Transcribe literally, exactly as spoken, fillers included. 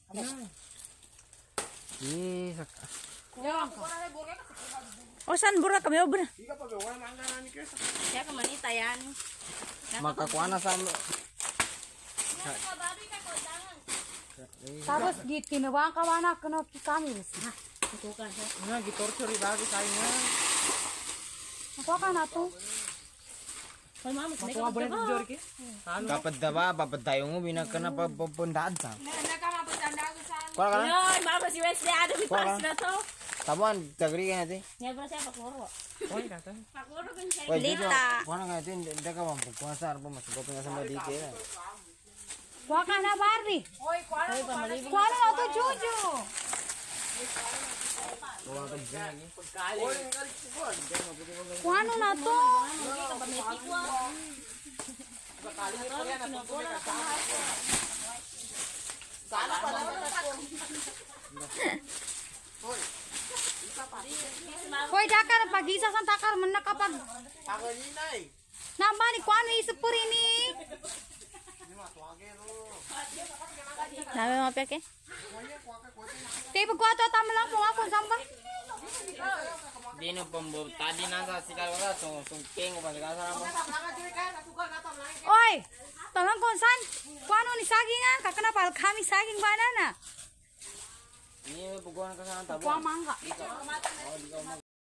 Ih, Oh, san burra kami obra. Siya ka manita yan. makakuha na sa Tapos git kinuha ka wana kuno kami. Tutukan siya. nga gitorture ibagi tayo nga. Ako ka na to. Hoy mama, may Matuwa ba na jor ki? Kapag daba, babad tayo mo binag ka na papundahan sa. Kuha ka na? Hoy mama, si Wesley ano si Kuha ka. Pas na to. Tabuan, tagri ka natin. Ngayon ba siya pakuro? Kuha ka natin. Pakuro kun siya. Wait, Lita. Jojo, kuha na nga natin. Hindi ka bang pagkuha sa arpo, mas ikaw nga sa madiki na. Kuha ka na Barbie. Hoy, pamalibig. Kuha na to Jojo. Kuha ka dyan. Kuha na to. Hindi ka ba may tikwa? Hoy dakar pag-isa sa takar man nakapag. Ako ninay. Nambani kuha na isupur ini. Sabi mo peke? Te pagkuha to tama lang po ako samba. Di na pambo, tadi na sa sikal ka sa sungking o pasigasa mo. Oy, tolong konsan. Kuha no ni saging ah, kakana pal kami saging banana. Ini pagkuha ka sa tabo. Kuha mangga. Oh, di ka